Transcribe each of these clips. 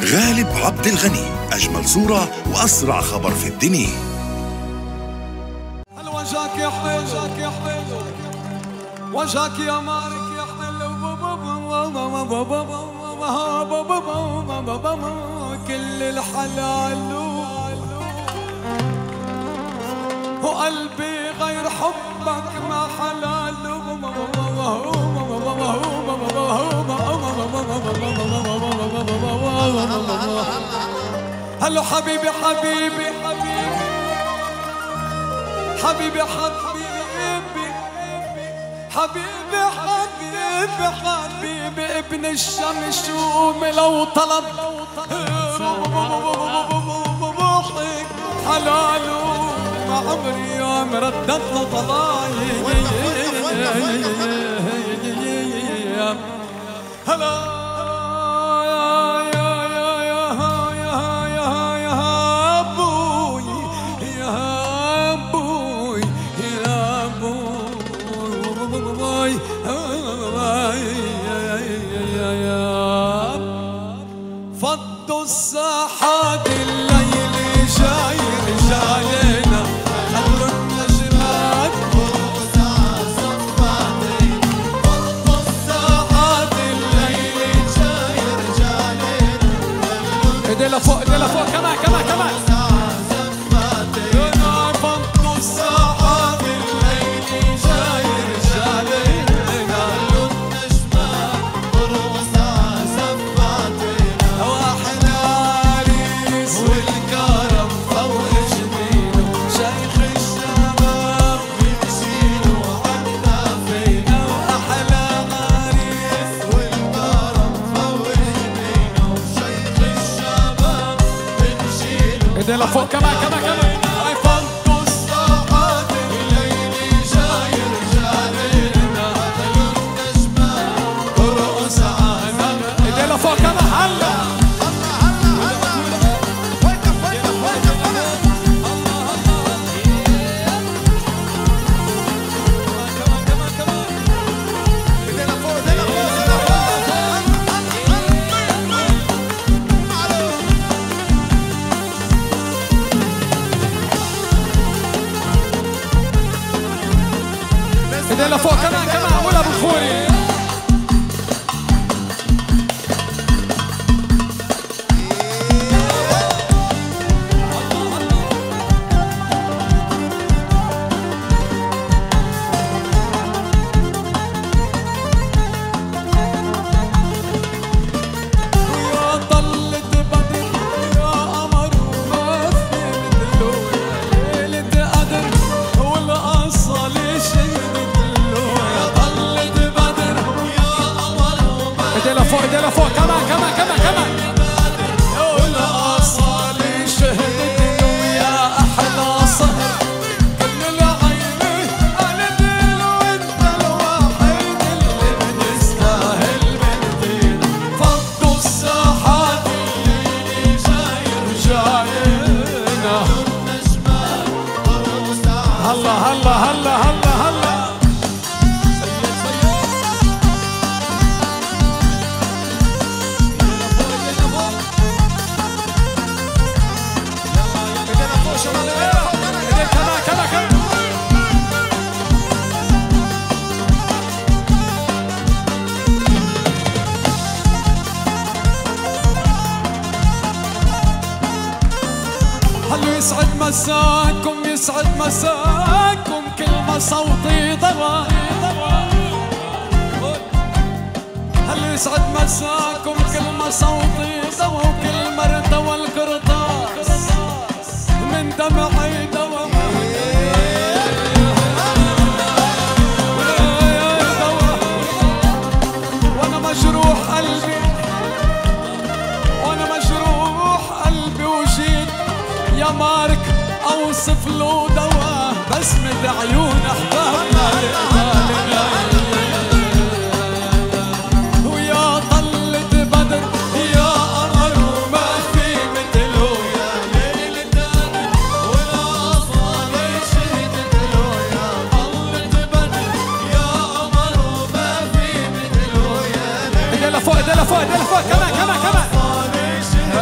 غالب عبد الغني، أجمل صورة وأسرع خبر في الدنيا. هل وجهك يا حلو وجهك يا مارك يا حلو كل الحلال وقلبي غير حبك ما حلال. هلو حبيبي حبيبي حبيبي حبيبي حبيبي حبيبي حبيبي ابن الشمشوم لو طلب روحك حلال ما عمري يوم ردت له طلايق. هلا فضوا الساحات الليل جاي رجالنا خلوا النجمات فرصة صفاتين. فضوا الساحات الليل جاي رجالنا ايدي لفوق ايدي لفوق كمان كمان كمان. فضوا الساحات الليل جاي رجالنا خلوا النجمات فرصة صفاتين. واحنا عريس والكرم فوق جبينه شيخ الشباب بنشيله حتى فينا. واحلى عريس والكرم فوق جبينه شيخ الشباب بنشيله. ايدي لفوق كمان كمان كمان. فضوا الساحات الليل جاي رجالنا خلوا النجمات ترقص عنا. ايدي لفوق كمان. هلا ايدي لفوق كمان كمان. ولا بخوري ايدي لفوق كمان كمان كمان كمان. والأصل شهدت له يا أحلى صهر كل العين قالت له أنت الوحيد اللي بتستاهل بنتين. فضوا الساحات الليل جاي رجالنا هلا هلا هلا هلا هلا. هلو يسعد مساكم يسعد مساكم كلمة صوتي ضوى. هلو يسعد مساكم كلمة صوتي ضوى وكل مرة والقرطاس من دمعي دوا. وانا مجروح قلبي وانا مجروح قلبي وجيت يا مارك اوصف له دوا بسمة عيون احبابنا ويا طلة بدر يا قمر وما في مثله يا ليل الدار والاصل شهدت له يا طلة بدر يا قمر وما في مثله يا ليل. ايدي لفوق ايدي لفوق ايدي لفوق كمان كمان كمان.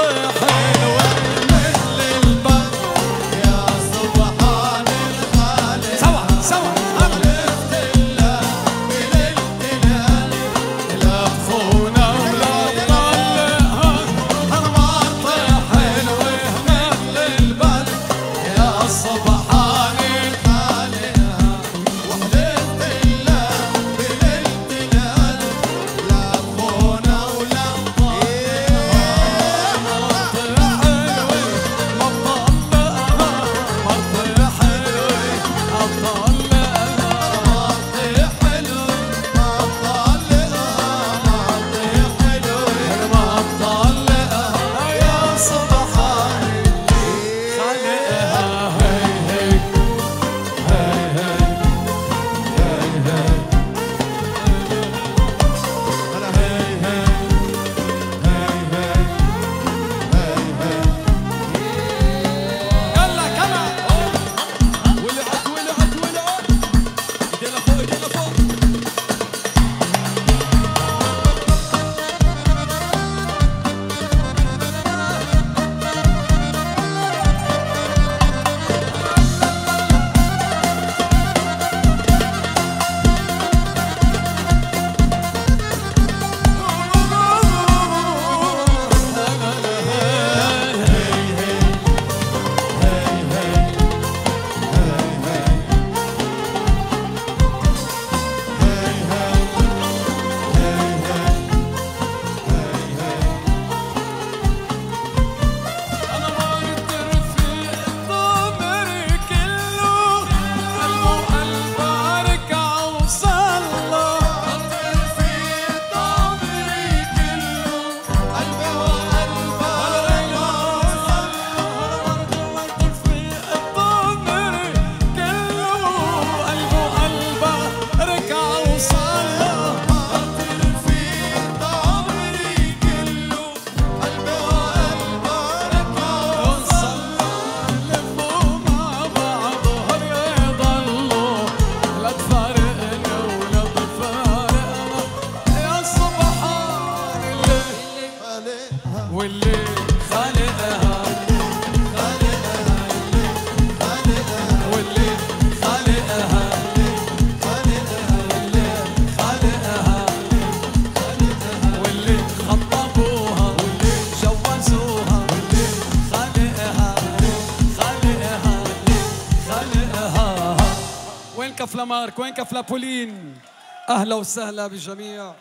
كفلة مارك؟ وين كفلة بولين؟ أهلا وسهلا بالجميع.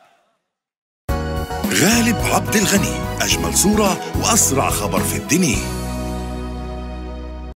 غالب عبد الغني، أجمل صورة وأسرع خبر في الدنيا.